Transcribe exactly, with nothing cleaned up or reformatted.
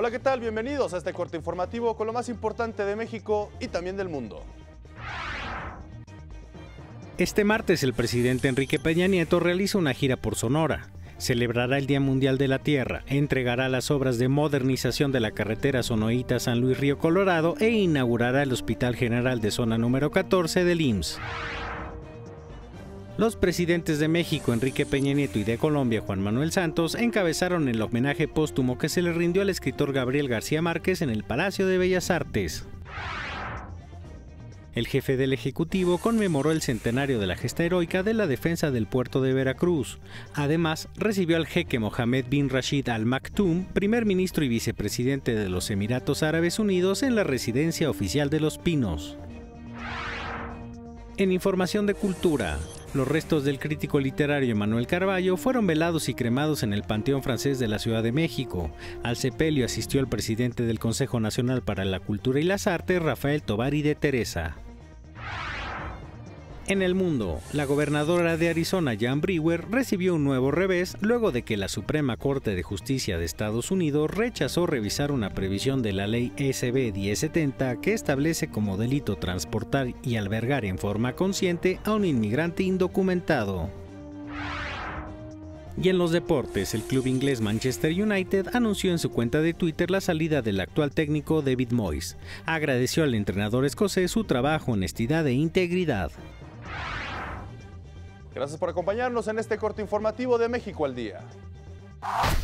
Hola, ¿qué tal? Bienvenidos a este corte informativo con lo más importante de México y también del mundo. Este martes el presidente Enrique Peña Nieto realiza una gira por Sonora. Celebrará el Día Mundial de la Tierra, entregará las obras de modernización de la carretera Sonoita-San Luis Río Colorado e inaugurará el Hospital General de Zona número catorce del I M S S. Los presidentes de México, Enrique Peña Nieto, y de Colombia, Juan Manuel Santos, encabezaron el homenaje póstumo que se le rindió al escritor Gabriel García Márquez en el Palacio de Bellas Artes. El jefe del Ejecutivo conmemoró el centenario de la gesta heroica de la defensa del puerto de Veracruz. Además, recibió al jeque Mohammed bin Rashid Al Maktoum, primer ministro y vicepresidente de los Emiratos Árabes Unidos, en la residencia oficial de Los Pinos. En información de cultura, los restos del crítico literario Manuel Carballo fueron velados y cremados en el Panteón Francés de la Ciudad de México. Al sepelio asistió el presidente del Consejo Nacional para la Cultura y las Artes, Rafael Tovar y de Teresa. En el mundo, la gobernadora de Arizona, Jan Brewer, recibió un nuevo revés luego de que la Suprema Corte de Justicia de Estados Unidos rechazó revisar una previsión de la ley S B diez setenta que establece como delito transportar y albergar en forma consciente a un inmigrante indocumentado. Y en los deportes, el club inglés Manchester United anunció en su cuenta de Twitter la salida del actual técnico David Moyes. Agradeció al entrenador escocés su trabajo, honestidad e integridad. Gracias por acompañarnos en este corte informativo de México al Día.